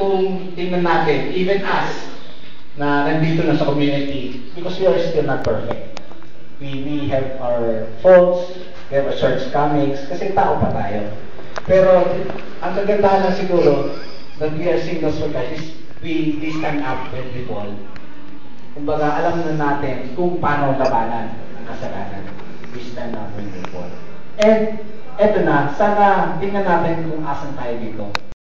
kung tingnan natin, even us, na nandito na sa community, because we are still not perfect. We have our faults, we have our shortcomings, kasi tao pa tayo. Pero, ang kagandahan lang siguro, that we are singles for God, is we stand up when we fall. Kumbaga, alam na natin kung paano labanan ang kasalanan. We stand up when we fall. And, eto na, sana tingnan natin kung asan tayo dito.